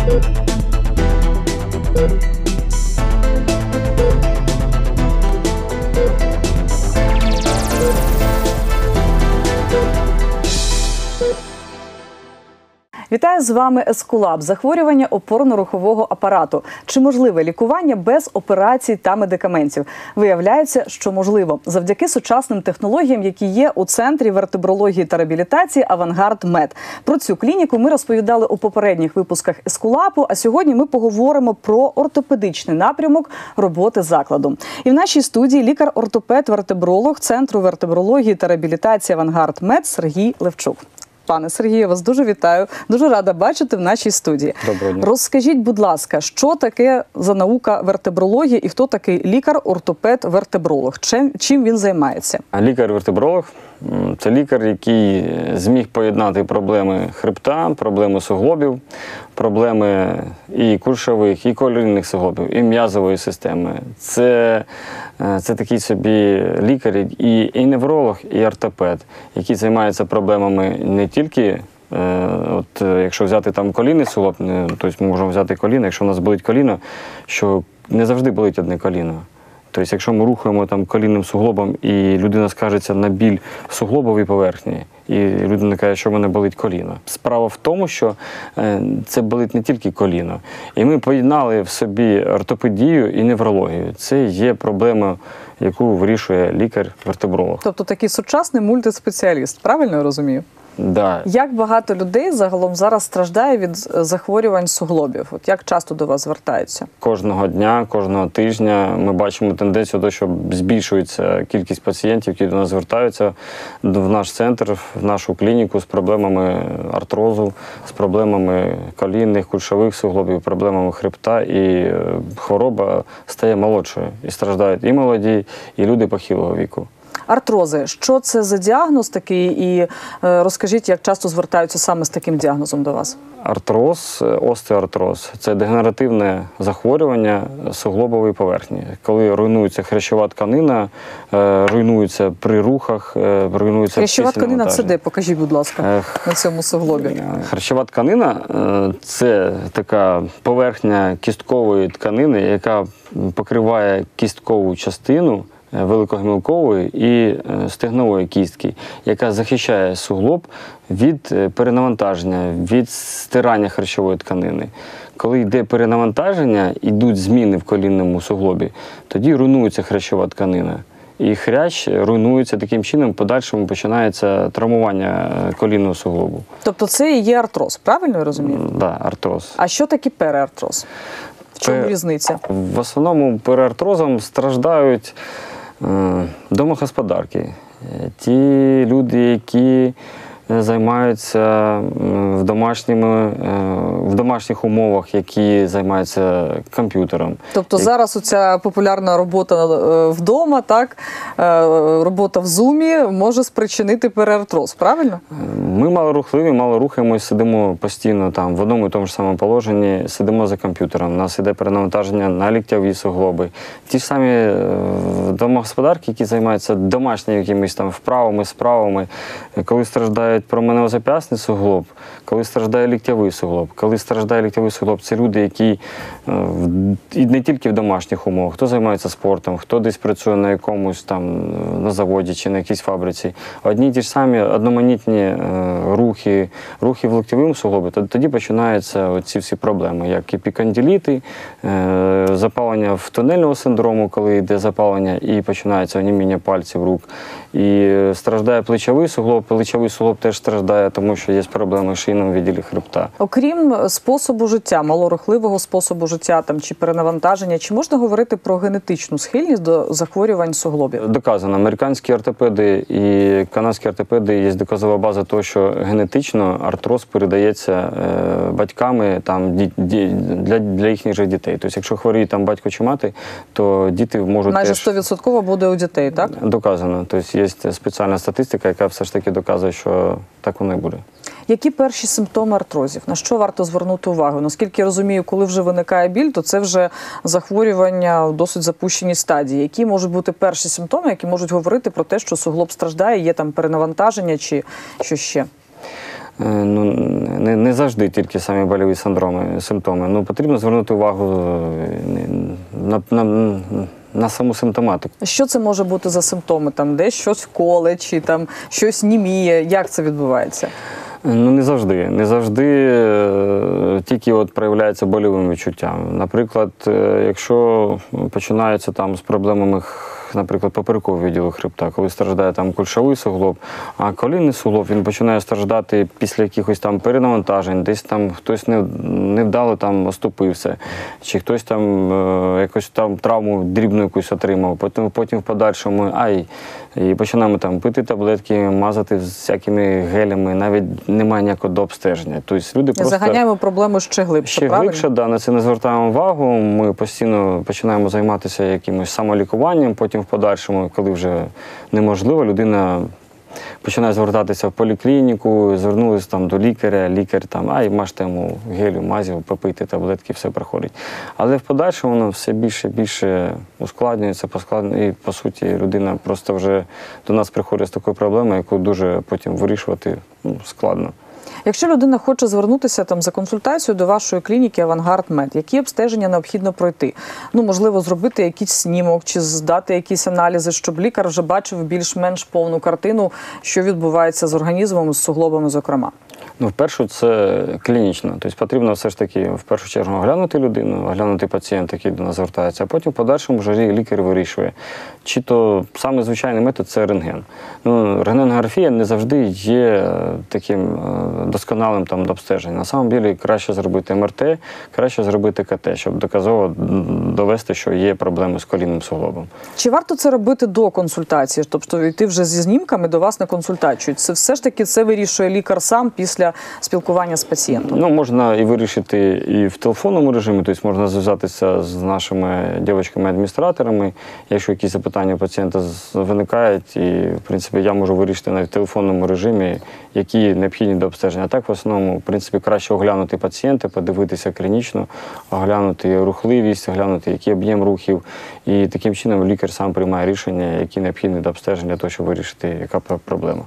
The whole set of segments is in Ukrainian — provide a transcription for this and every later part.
Вітаю, з вами Ескулап. Захворювання опорно-рухового апарату. Чи можливе лікування без операцій та медикаментів? Виявляється, що можливо. Завдяки сучасним технологіям, які є у Центрі вертебрології та реабілітації «Авангард Мед». Про цю клініку ми розповідали у попередніх випусках Ескулапу, а сьогодні ми поговоримо про ортопедичний напрямок роботи закладу. І в нашій студії лікар-ортопед-вертебролог Центру вертебрології та реабілітації «Авангард Мед» Сергій Левчук. Пане Сергію, я вас дуже вітаю. Дуже рада бачити в нашій студії. Доброго дня. Розкажіть, будь ласка, що таке за наука вертебрології і хто такий лікар-ортопед-вертебролог? Чим він займається? Лікар-вертебролог – це лікар, який зміг поєднати проблеми хребта, проблеми суглобів, проблеми і кульшових, і колінних суглобів, і м'язової системи. Це такий собі лікар і невролог, і ортопед, який займається проблемами не тільки, якщо взяти там колінний суглоб, тобто ми можемо взяти коліно, якщо у нас болить коліно, що не завжди болить одне коліно. Тобто, якщо ми рухаємо там колінним суглобом, і людина скаржиться на біль в суглобовій поверхні, і людина каже, що в мене болить коліно. Справа в тому, що це болить не тільки коліно. І ми поєднали в собі ортопедію і неврологію. Це є проблема, яку вирішує лікар-вертебролог. Тобто такий сучасний мультиспеціаліст, правильно я розумію? Да. Як багато людей загалом зараз страждає від захворювань суглобів? От як часто до вас звертаються? Кожного дня, кожного тижня ми бачимо тенденцію до того, що збільшується кількість пацієнтів, які до нас звертаються в наш центр, в нашу клініку з проблемами артрозу, з проблемами колінних, кульшових суглобів, проблемами хребта, і хвороба стає молодшою. І страждають і молоді, і люди похилого віку. Артрози. Що це за діагноз такий? І розкажіть, як часто звертаються саме з таким діагнозом до вас? Артроз, остеоартроз – це дегенеративне захворювання суглобової поверхні. Коли руйнується хрящова тканина, руйнується при рухах, руйнується хрящова тканина – це де? Покажіть, будь ласка, на цьому суглобі. Хрящова тканина – це така поверхня кісткової тканини, яка покриває кісткову частину великогомілкової і стегнової кістки, яка захищає суглоб від перенавантаження, від стирання хрящової тканини. Коли йде перенавантаження, йдуть зміни в колінному суглобі, тоді руйнується хрящова тканина. І хрящ руйнується таким чином, в подальшому починається травмування колінного суглобу. Тобто це і є артроз, правильно я розумію? Так, да, артроз. А що таке переартроз? В чому різниця? В основному переартрозом страждають домогосподарки. Ті люди, які займаються в домашніх умовах, які займаються комп'ютером. Тобто зараз оця популярна робота вдома, так, робота в зумі може спричинити переартроз, правильно? Ми малорухливі, мало рухаємось, сидимо постійно там в одному і тому ж самому положенні, сидимо за комп'ютером, у нас іде перенавантаження на ліктьові суглоби. Ті ж самі домогосподарки, які займаються домашніми якимись там вправами, справами, коли страждають променеозап'ястний суглоб, коли страждає ліктьовий суглоб. Коли страждає ліктьовий суглоб, це люди, які не тільки в домашніх умовах, хто займається спортом, хто десь працює на якомусь там на заводі чи на якійсь фабриці. Одні й ті ж самі одноманітні рухи в ліктьовому суглобі, тоді починаються оці всі проблеми, як епікондиліти, запалення в тунельного синдрому, коли йде запалення і починається оніміння пальців рук. І страждає плечовий суглоб теж страждає, тому що є проблеми в шийному відділі хребта. Окрім способу життя, малорухливого способу життя там, чи перенавантаження, чи можна говорити про генетичну схильність до захворювань суглобів? Доказано. Американські ортопеди і канадські ортопеди є доказова база того, що генетично артроз передається батьками там, для їхніх же дітей. Тобто, якщо хворіє там батько чи мати, то діти можуть майже 100% буде у дітей, так? Доказано. Тобто, є спеціальна статистика, яка все ж таки доказує, що так воно і буде. Які перші симптоми артрозів? На що варто звернути увагу? Наскільки я розумію, коли вже виникає біль, то це вже захворювання в досить запущеній стадії. Які можуть бути перші симптоми, які можуть говорити про те, що суглоб страждає, є там перенавантаження чи що ще? Ну, не завжди тільки самі больові симптоми. Ну, потрібно звернути увагу на саму симптоматику. Що це може бути за симптоми? Там десь щось коле, чи там щось німіє? Як це відбувається? Ну, не завжди. Не завжди тільки от проявляється больовим відчуттям. Наприклад, якщо починаються там з проблемами, наприклад, поперекового відділу хребта, коли страждає там кульшовий суглоб, а колінний суглоб, він починає страждати після якихось там перенавантажень, десь там хтось невдало там оступився, чи хтось там якусь там травму дрібну якусь отримав, потім в подальшому і починаємо там пити таблетки, мазати з всякими гелями, навіть немає ніякого дообстеження. Тобто люди просто заганяємо проблему ще глибше, правильно? Ще глибше, да, на це не звертаємо увагу. Ми постійно починаємо займатися якимось самолікуванням, потім в подальшому, коли вже неможливо, людина починає звертатися в поліклініку, звернулися там до лікаря, лікар там, мажте йому гелю, мазів, попийте таблетки, все проходить. Але в подальшому воно все більше і більше ускладнюється, і, по суті, людина просто вже до нас приходить з такою проблемою, яку дуже потім вирішувати складно. Якщо людина хоче звернутися там за консультацією до вашої клініки «Авангард Мед», які обстеження необхідно пройти? Ну, можливо, зробити якийсь снімок чи здати якісь аналізи, щоб лікар вже бачив більш-менш повну картину, що відбувається з організмом, з суглобами, зокрема. Ну, вперше це клінічно. Тобто потрібно все ж таки в першу чергу оглянути людину, оглянути пацієнта, який до нас звертається, а потім в подальшому вже лікар вирішує. Чи то саме звичайний метод – це рентген. Ну, рентгенографія не завжди є таким досконалим там обстеженням. На самом деле краще зробити МРТ, краще зробити КТ, щоб доказово довести, що є проблеми з колінним суглобом. Чи варто це робити до консультації? Тобто йти вже зі знімками до вас на консультацію? Це все ж таки це вирішує лікар сам після спілкування з пацієнтом? Ну, можна і вирішити і в телефонному режимі, тобто можна зв'язатися з нашими дівчатками-адміністраторами, якщо якісь запитання у пацієнта виникають, і, в принципі, я можу вирішити навіть в телефонному режимі, які необхідні до обстеження. А так, в основному, в принципі, краще оглянути пацієнта, подивитися клінічно, оглянути рухливість, оглянути, який об'єм рухів, і таким чином лікар сам приймає рішення, які необхідні до обстеження для того, щоб вирішити, яка проблема.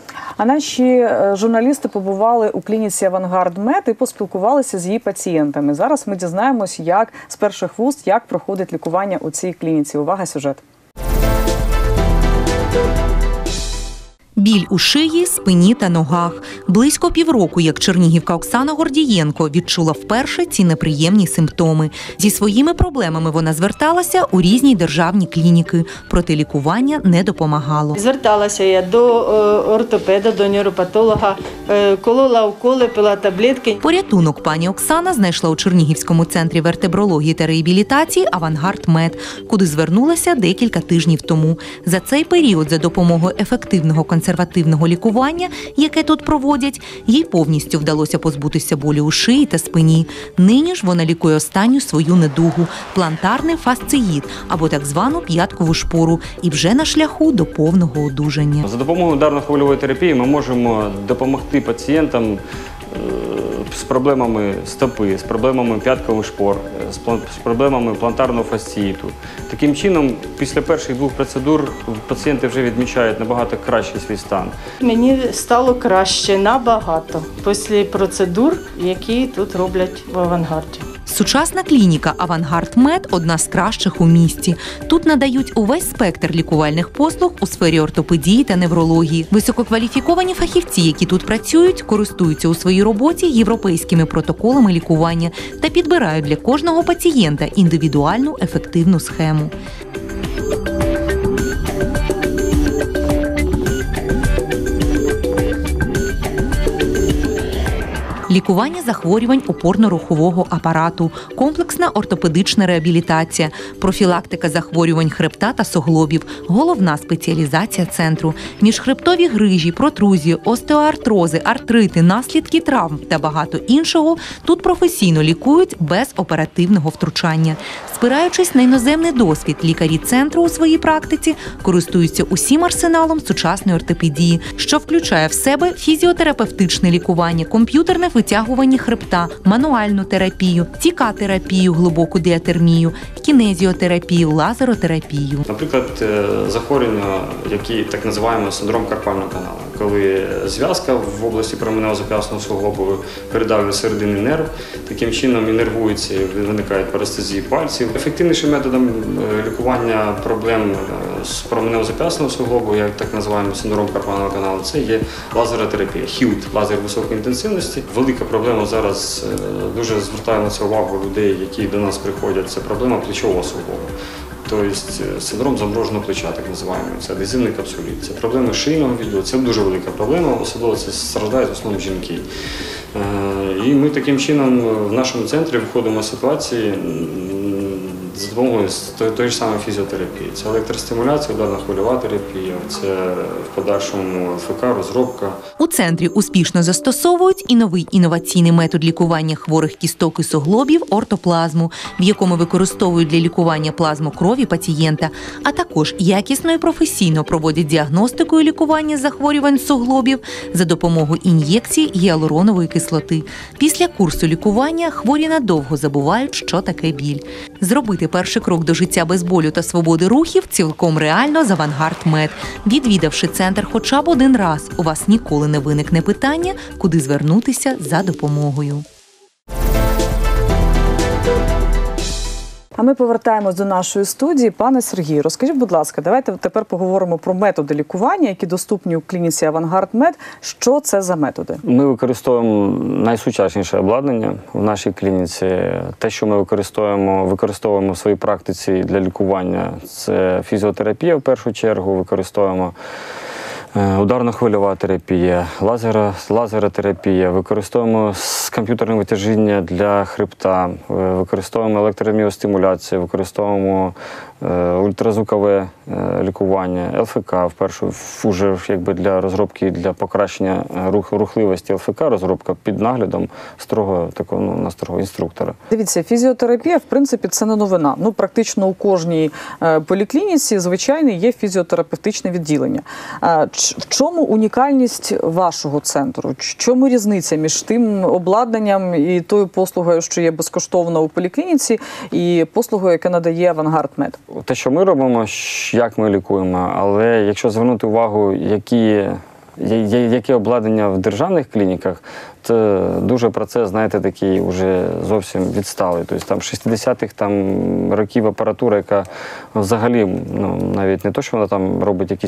А наші журналісти побували у клініці «Авангард Мед» і поспілкувалися з її пацієнтами. Зараз ми дізнаємось, як з перших вуст, як проходить лікування у цій клініці. Увага, сюжет. Біль у шиї, спині та ногах. Близько півроку, як чернігівка Оксана Гордієнко відчула вперше ці неприємні симптоми. Зі своїми проблемами вона зверталася у різні державні клініки, проте лікування не допомагало. Зверталася я до ортопеда, до нейропатолога, колола уколи, пила таблетки. Порятунок пані Оксана знайшла у Чернігівському центрі вертебрології та реабілітації «Авангард Мед», куди звернулася декілька тижнів тому. За цей період за допомогою ефективного консервативного лікування, яке тут проводять, їй повністю вдалося позбутися болю у шиї та спині. Нині ж вона лікує останню свою недугу – плантарний фасциїт, або так звану п'яткову шпору, і вже на шляху до повного одужання. За допомогою ударно-хвильової терапії ми можемо допомогти пацієнтам з проблемами стопи, з проблемами п'яткових шпор, з проблемами плантарного фасциїту. Таким чином, після перших двох процедур пацієнти вже відмічають набагато кращий свій стан. Мені стало краще набагато після процедур, які тут роблять в «Авангарді». Сучасна клініка «Авангард Мед» – одна з кращих у місті. Тут надають увесь спектр лікувальних послуг у сфері ортопедії та неврології. Висококваліфіковані фахівці, які тут працюють, користуються у своїй роботі європейськими протоколами лікування та підбирають для кожного пацієнта індивідуальну ефективну схему. Лікування захворювань опорно-рухового апарату, комплексна ортопедична реабілітація, профілактика захворювань хребта та суглобів, головна спеціалізація центру, міжхребтові грижі, протрузії, остеоартрози, артрити, наслідки травм та багато іншого тут професійно лікують без оперативного втручання. Спираючись на іноземний досвід, лікарі центру у своїй практиці користуються усім арсеналом сучасної ортопедії, що включає в себе фізіотерапевтичне лікування, комп'ютерне витягування хребта, мануальну терапію, ЦК-терапію, глибоку діатермію, кінезіотерапію, лазеротерапію. Наприклад, захворювання, які так називаємо синдром карпального каналу. коли зв'язка в області променево-зап'ясного суглобу передавлює серединний нерв, таким чином інервується і виникають парестезії пальців. Ефективнішим методом лікування проблем з променево-зап'ясного суглобу, як так називаємо синдром карпального каналу, це є лазеротерапія, HIUT, лазер високої інтенсивності. Велика проблема зараз, дуже звертає на це увагу людей, які до нас приходять, це проблема плечового суглобу. Тобто синдром замороженого плеча, так називаємо, це адезивний капсуліт. Це проблеми шийного відділу, це дуже велика проблема, особливо це страждають в основному жінки. І ми таким чином в нашому центрі виходимо з ситуації за допомогою тої ж самої фізіотерапії. Це електростимуляція, ударно-хвильова терапія, це в подальшому ЛФК, розробка. У центрі успішно застосовують і новий інноваційний метод лікування хворих кісток і суглобів – ортоплазму, в якому використовують для лікування плазму крові пацієнта, а також якісно і професійно проводять діагностику і лікування захворювань суглобів за допомогою ін'єкцій гіалуронової кислоти. Після курсу лікування хворі надовго забувають, що таке біль. Зробити перший крок до життя без болю та свободи рухів цілком реально з Авангард Мед. Відвідавши центр хоча б один раз, у вас ніколи не виникне питання, куди звернутися за допомогою. А ми повертаємось до нашої студії. Пане Сергію, розкажіть, будь ласка, давайте тепер поговоримо про методи лікування, які доступні у клініці Авангард Мед. Що це за методи? Ми використовуємо найсучасніше обладнання в нашій клініці. Те, що ми використовуємо в своїй практиці для лікування, це фізіотерапія в першу чергу, використовуємо ударно-хвильова терапія, лазеротерапія, використовуємо комп'ютерне витяжіння для хребта, використовуємо електроміостимуляцію, використовуємо ультразвукове лікування, ЛФК вже якби для розробки, для покращення рухливості ЛФК розробка під наглядом строгого інструктора. Дивіться, фізіотерапія, в принципі, це не новина. Практично у кожній поліклініці, звичайно, є фізіотерапевтичне відділення. В чому унікальність вашого центру? В чому різниця між тим обладнанням і тою послугою, що є безкоштовно у поліклініці, і послугою, яка надає Авангард Мед? Те, що ми робимо, як ми лікуємо, але якщо звернути увагу, яке обладнання в державних клініках, то дуже процес, знаєте, такий вже зовсім відсталий. Тобто там 60-х років апаратура, яка взагалі, навіть не то, що вона там робить якісь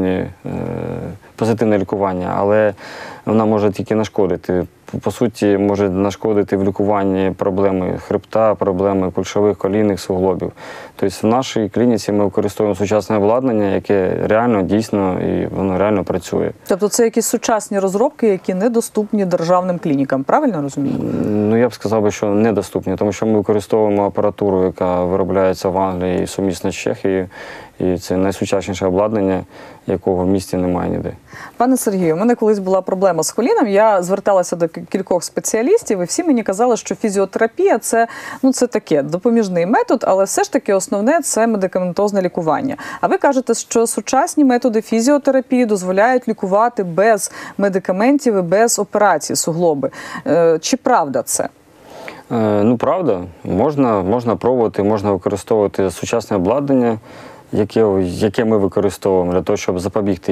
позитивне лікування, але вона може тільки нашкодити. По суті, може нашкодити в лікуванні проблеми хребта, проблеми кульшових, колінних суглобів. Тобто в нашій клініці ми використовуємо сучасне обладнання, яке реально, дійсно, і воно реально працює. Тобто це якісь сучасні розробки, які недоступні державним клінікам, правильно розумію? Я б сказав, що недоступні, тому що ми використовуємо апаратуру, яка виробляється в Англії і сумісно з Чехією, і це найсучасніше обладнання, якого в місті немає ніде. Пане Сергію, у мене колись була проблема з коліном, я зверталася до кількох спеціалістів, і всі мені казали, що фізіотерапія – це таке, допоміжний метод, але все ж таки основне – це медикаментозне лікування. А ви кажете, що сучасні методи фізіотерапії дозволяють лікувати без медикаментів і без операцій суглоби. Чи правда це? Правда. Можна пробувати, можна використовувати сучасне обладнання, яке ми використовуємо для того, щоб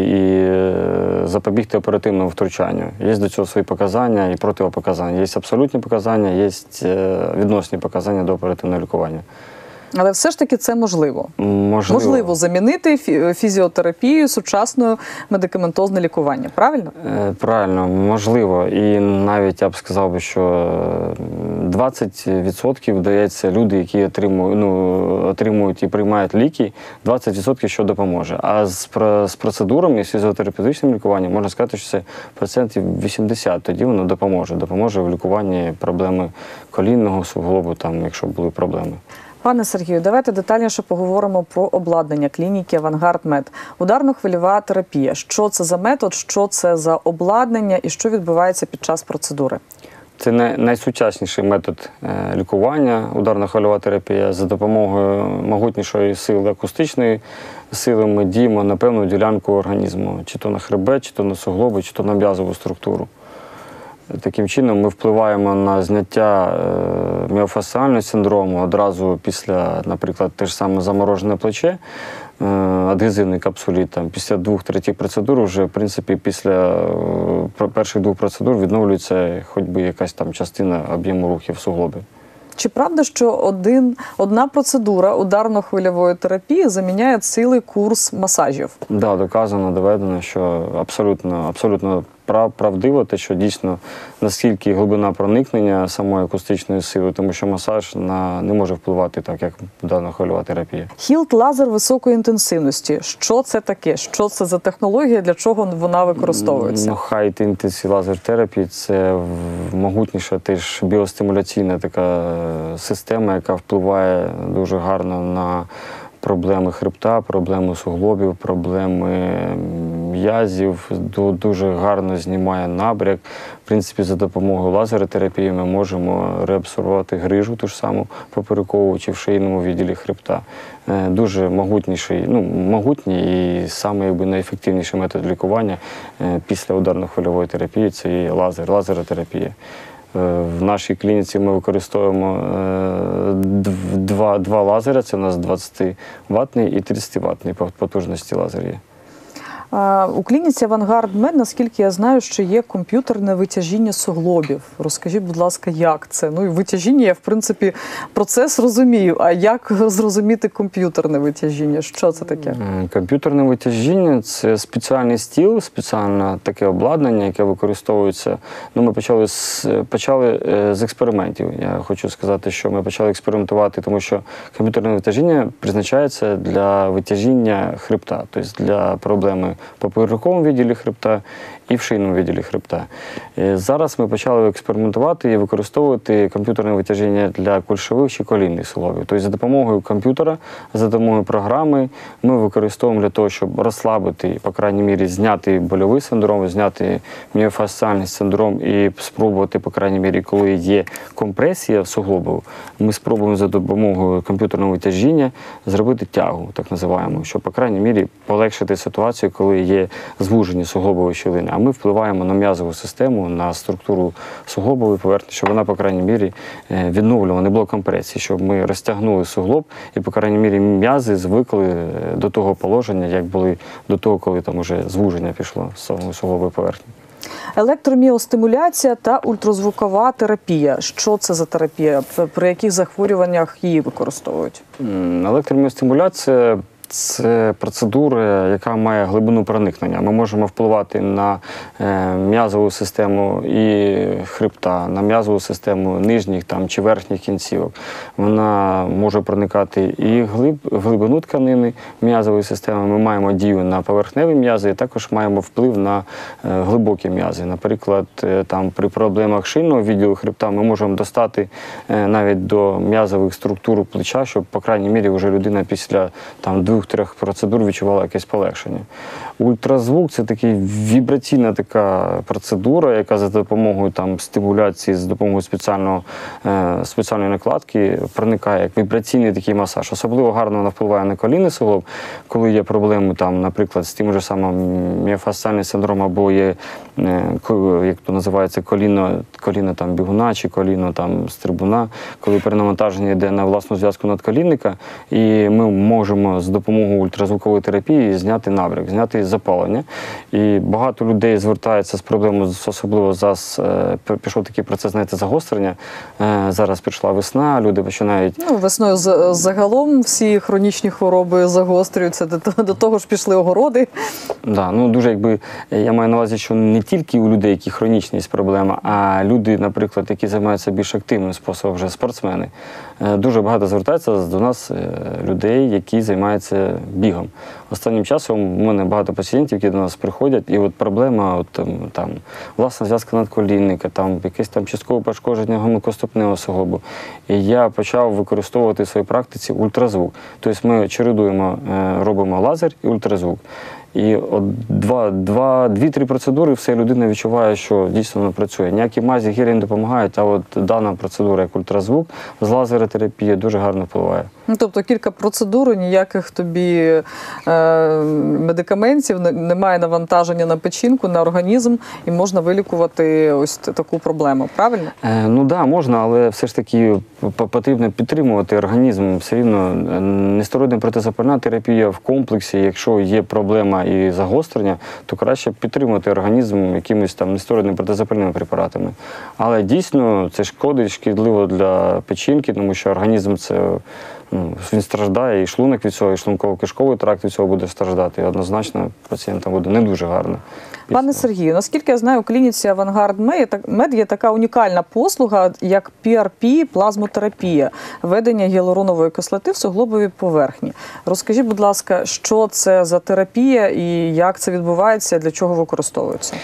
запобігти оперативному втручанню. Є до цього свої показання і протипоказання. Є абсолютні показання, є відносні показання до оперативного лікування. Але все ж таки це можливо. Можливо замінити фізіотерапію сучасною медикаментозне лікування, правильно? Правильно, можливо. І навіть я б сказав, що 20% дається люди, які отримують і приймають ліки, 20% що допоможе. А з процедурами, з фізіотерапевтичним лікуванням, можна сказати, що це 80%. Тоді воно допоможе в лікуванні проблеми колінного суглобу, якщо були проблеми. Пане Сергію, давайте детальніше поговоримо про обладнання клініки Авангард Мед. Ударно-хвильова терапія. Що це за метод, що це за обладнання і що відбувається під час процедури? Це найсучасніший метод лікування, ударно-хвильова терапія. За допомогою могутнішої сили, акустичної сили ми діємо на певну ділянку організму. Чи то на хребет, чи то на суглоби, чи то на м'язову структуру. Таким чином ми впливаємо на зняття міофасціального синдрому одразу після, наприклад, те ж саме заморожене плече. адгезивний капсуліт. Там, після 2-3 процедур вже, в принципі, після перших 2 процедур відновлюється хоч би якась там частина об'єму рухів суглобів. Чи правда, що одна процедура ударно-хвильової терапії заміняє цілий курс масажів? Да, доказано, доведено, що абсолютно правдиво те, що дійсно наскільки глибина проникнення самої акустичної сили, тому що масаж не може впливати так, як ударно-хвильова терапія. Хілт-лазер високої інтенсивності. Що це таке? Що це за технологія? Для чого вона використовується? High Intensity Laser Therapy – це могутніша теж біостимуляційна така система, яка впливає дуже гарно на проблеми хребта, проблеми суглобів, проблеми м'язів, дуже гарно знімає набряк. В принципі, за допомогою лазеротерапії ми можемо реабсорбувати грижу, ту ж саму поперекову чи в шийному відділі хребта. Дуже могутній і саме найефективніший метод лікування після ударно-хвильової терапії – це і лазеротерапія. В нашій клініці ми використовуємо два лазери, це у нас 20-ваттний і 30-ваттний потужності лазер є. У клініці Авангард Мед, наскільки я знаю, що є комп'ютерне витяжіння суглобів. Розкажіть, будь ласка, як це? Ну і витяжіння, я, в принципі, процес розумію. А як зрозуміти комп'ютерне витяжіння? Що це таке? Комп'ютерне витяжіння – це спеціальний стіл, спеціальне таке обладнання, яке використовується. Ну, ми почали з експериментів. Я хочу сказати, що ми почали експериментувати, тому що комп'ютерне витяжіння призначається для витяжіння хребта, тобто для проблеми в поперековому відділі хребта і в шийному відділі хребта. Зараз ми почали експериментувати і використовувати комп'ютерне витяжіння для кульшових чи колінних суглобів. Тобто за допомогою комп'ютера, за допомогою програми ми використовуємо для того, щоб розслабити, по крайній мірі, зняти больовий синдром, зняти міофасціальний синдром і спробувати, по крайній мірі, коли є компресія суглобів, ми спробуємо за допомогою комп'ютерного витяжіння зробити тягу, так називаємо, щоб, по крайній мірі, полегшити ситуацію, коли є звуження суглобової щілини. А ми впливаємо на м'язову систему, на структуру суглобової поверхні, щоб вона, по крайній мірі, відновлювала, не було компресії, щоб ми розтягнули суглоб і, по крайній мірі, м'язи звикли до того положення, як були до того, коли там уже звуження пішло з суглобової поверхні. Електроміостимуляція та ультразвукова терапія. Що це за терапія? При яких захворюваннях її використовують? Електроміостимуляція – це процедура, яка має глибину проникнення. Ми можемо впливати на м'язову систему і хребта, на м'язову систему нижніх там, чи верхніх кінцівок. Вона може проникати і в глибину тканини м'язової системи. Ми маємо дію на поверхневі м'язи, і також маємо вплив на глибокі м'язи. Наприклад, там, при проблемах шийного відділу хребта ми можемо достати навіть до м'язових структур плеча, щоб, по крайній мірі, вже людина після 2-3 процедур відчувала якесь полегшення. Ультразвук – це така вібраційна така процедура, яка за допомогою стимуляції, за допомогою спеціальної накладки проникає як вібраційний такий масаж. Особливо гарно вона впливає на колінний суглоб, коли є проблеми, наприклад, з тим же самим міофасціальним синдромом, або є, як то називається, коліно бігуна чи коліно стрибуна, коли перенавантаження йде на власну зв'язку надколінника, і ми можемо з допомогою ультразвукової терапії зняти набряк, зняти запалення. І багато людей звертаються з проблемою, особливо зараз пішов такий процес, загострення. Зараз пішла весна, люди починають... Весною загалом всі хронічні хвороби загострюються, до того ж пішли огороди. Дуже, я маю на увазі, що не тільки у людей, які хронічні проблеми, а люди, наприклад, які займаються більш активним способом, вже спортсмени. Дуже багато звертається до нас людей, які займаються бігом. Останнім часом у мене багато пацієнтів, які до нас приходять, і проблема власна зв'язка надколінника, якесь часткове пошкодження гомілкоступневого суглобу. І я почав використовувати в своїй практиці ультразвук. Тобто ми чередуємо, робимо лазер і ультразвук. І 2-3 процедури все людина відчуває, що дійсно воно працює. Ніякі мазі, гелі не допомагають, а дана процедура, як ультразвук, з лазеротерапією дуже гарно впливає. Ну, тобто кілька процедур, ніяких тобі медикаментів, немає навантаження на печінку, на організм, і можна вилікувати ось таку проблему, правильно? Ну так, да, можна, але все ж таки потрібно підтримувати організм. Все рівно нестероїдна протизапальна терапія в комплексі, якщо є проблема і загострення, то краще підтримувати організм якимись там нестероїдними протизапальними препаратами. Але дійсно це шкодить, шкідливо для печінки, тому що організм це він страждає, і шлунок від цього, і шлунково-кишковий тракт від цього буде страждати. І однозначно пацієнтам буде не дуже гарно. Пане Сергію, наскільки я знаю, у клініці Авангард Мед є така унікальна послуга, як PRP, плазмотерапія, введення гіалуронової кислоти в суглобовій поверхні. Розкажіть, будь ласка, що це за терапія і як це відбувається, для чого використовується?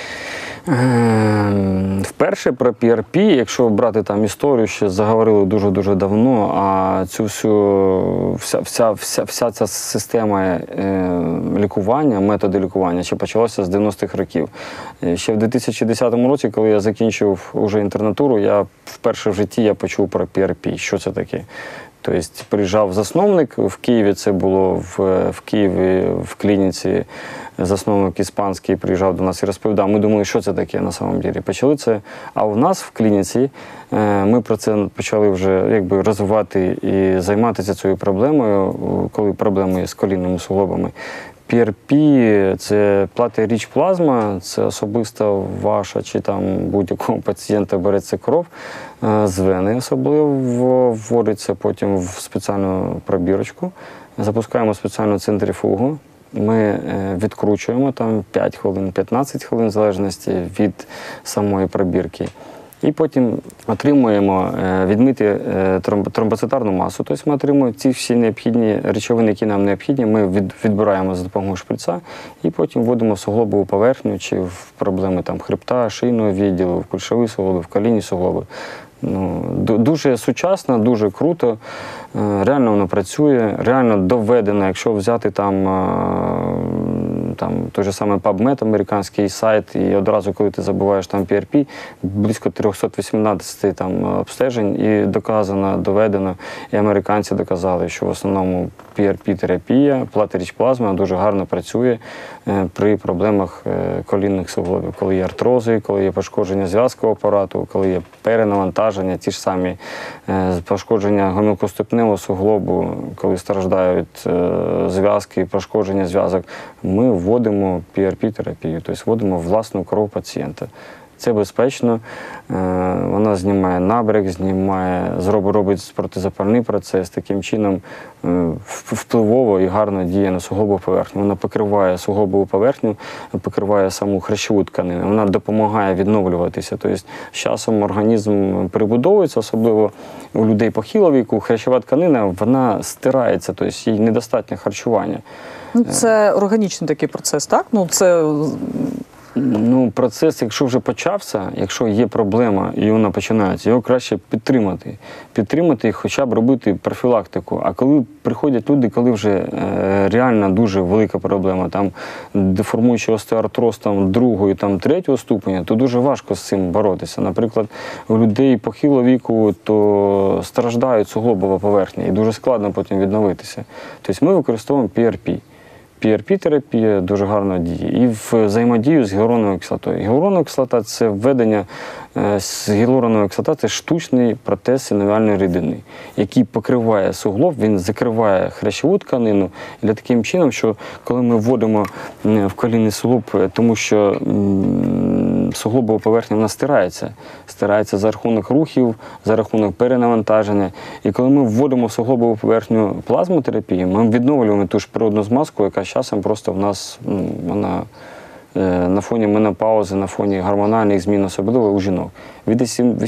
Вперше про PRP, якщо брати там історію, ще заговорили дуже-дуже давно, а цю вся ця система лікування, методи лікування ще почалася з 90-х років. Ще в 2010 році, коли я закінчив уже інтернатуру, я вперше в житті почув про PRP. Що це таке? Тобто приїжджав засновник в Києві, це було в Києві в клініці, засновник іспанський приїжджав до нас і розповідав. Ми думали, що це таке на самом деле. Почали це, а у нас в клініці ми про це почали вже розвивати і займатися цією проблемою, коли проблеми з колінними суглобами. PRP – це плати-річ плазма, це особисто ваша чи там будь-якого пацієнта береться кров з вени, особливо вводиться потім в спеціальну пробірочку, запускаємо спеціальну центрифугу, ми відкручуємо там 5 хвилин, 15 хвилин, в залежності від самої пробірки. І потім отримуємо відмити тромбоцитарну масу, тобто ми отримуємо ці всі необхідні речовини, які нам необхідні, ми відбираємо за допомогою шприца і потім вводимо в суглобову поверхню, чи в проблеми там хребта, шийного відділу, в кульшові суглоби, в колінні суглоби. Дуже сучасно, дуже круто, реально воно працює, реально доведено, якщо взяти там той же самий PubMed, американський сайт, і одразу, коли ти забуваєш там PRP, близько 318 там обстежень, і доказано, доведено, і американці доказали, що в основному PRP-терапія, плати-річ плазма дуже гарно працює при проблемах колінних суглобів, коли є артрози, коли є пошкодження зв'язкового апарату, коли є перенавантаження, ті ж самі пошкодження гомілкоступневого суглобу, коли страждають зв'язки, пошкодження зв'язок, ми вводимо PRP-терапію, тобто вводимо власну кров пацієнта. Це безпечно, вона знімає набряк, робить протизапальний процес, таким чином впливово і гарно діє на суглобову поверхню. Вона покриває суглобову поверхню, покриває саму хрящову тканину, вона допомагає відновлюватися. Тобто з часом організм перебудовується, особливо у людей похилого віку, хрящова тканина, вона стирається, тобто їй недостатньо харчування. Це органічний такий процес, так? Процес, якщо вже почався, якщо є проблема і вона починається, його краще підтримати. Підтримати і хоча б робити профілактику. А коли приходять люди, коли вже реально дуже велика проблема, там деформуючий остеоартроз там, 2-го, там, 3-го ступеня, то дуже важко з цим боротися. Наприклад, у людей похилого віку то страждають суглобова поверхня і дуже складно потім відновитися. Тобто ми використовуємо PRP. PRP-терапія дуже гарно діє. І взаємодію з гіалуроновою кислотою. Гіалуронова кислота – це введення з гіалуронової кислоти, це штучний протез синовіальної рідини, який покриває суглоб, він закриває хрящову тканину. І для таким чином, що коли ми вводимо в колінний суглоб, тому що суглобова поверхня вона стирається за рахунок рухів, за рахунок перенавантаження. І коли ми вводимо в суглобову поверхню плазмотерапію, ми відновлюємо ту ж природну змазку, яка з часом просто в нас вона на фоні менопаузи, на фоні гормональних змін, особливо у жінок. Від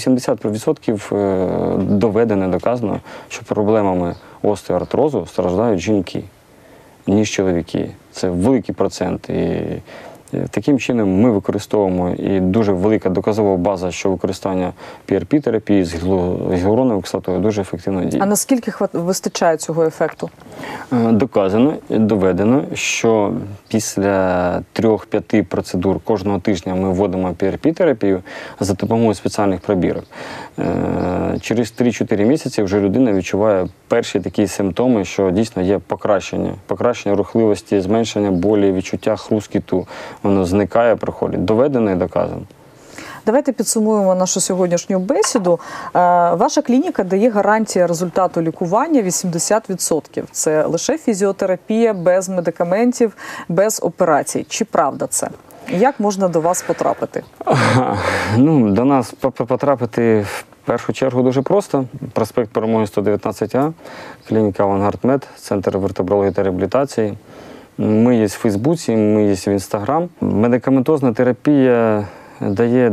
80% доведено, доказано, що проблемами остеоартрозу страждають жінки, ніж чоловіки. Це великий процент. І таким чином ми використовуємо, і дуже велика доказова база, що використання PRP-терапії з гіалуроновою кислотою дуже ефективно діє. А наскільки вистачає цього ефекту? Доказано, доведено, що після 3-5 процедур кожного тижня ми вводимо PRP-терапію за допомогою спеціальних пробірок. Через 3-4 місяці вже людина відчуває перші такі симптоми, що дійсно є покращення рухливості, зменшення болі, відчуття хрускіту. Воно зникає, проходить. Доведено і доказано. Давайте підсумуємо нашу сьогоднішню бесіду. Ваша клініка дає гарантію результату лікування 80%. Це лише фізіотерапія, без медикаментів, без операцій. Чи правда це? Як можна до вас потрапити? До нас потрапити в першу чергу дуже просто. Проспект Перемоги 119А, клініка «Авангард Мед», центр вертебрології та реабілітації. Ми є в Фейсбуці, ми є в Інстаграм. Медикаментозна терапія дає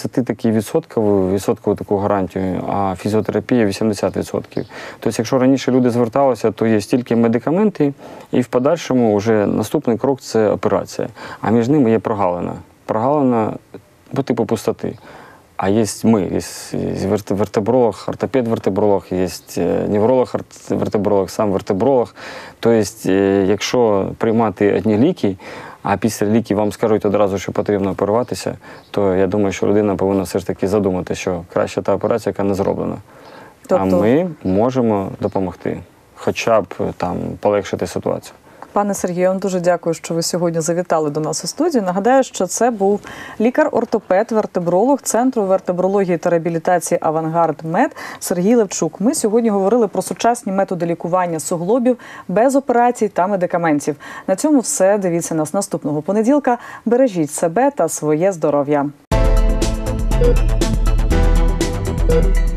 20% таку гарантію, а фізіотерапія 80%. Тобто, якщо раніше люди зверталися, то є стільки медикаменти, і в подальшому вже наступний крок – це операція. А між ними є прогалина. Прогалина по типу пустоти. А є ми, є вертебролог, ортопед-вертебролог, є невролог-вертебролог, сам вертебролог. Тобто, якщо приймати одні ліки, а після ліків вам скажуть одразу, що потрібно оперуватися, то я думаю, що людина повинна все ж таки задумати, що краще та операція, яка не зроблена. А ми можемо допомогти, хоча б полегшити ситуацію. Пане Сергію, я вам дуже дякую, що ви сьогодні завітали до нас у студію. Нагадаю, що це був лікар-ортопед, вертебролог Центру вертебрології та реабілітації «Авангард Мед» Сергій Левчук. Ми сьогодні говорили про сучасні методи лікування суглобів без операцій та медикаментів. На цьому все. Дивіться нас наступного понеділка. Бережіть себе та своє здоров'я.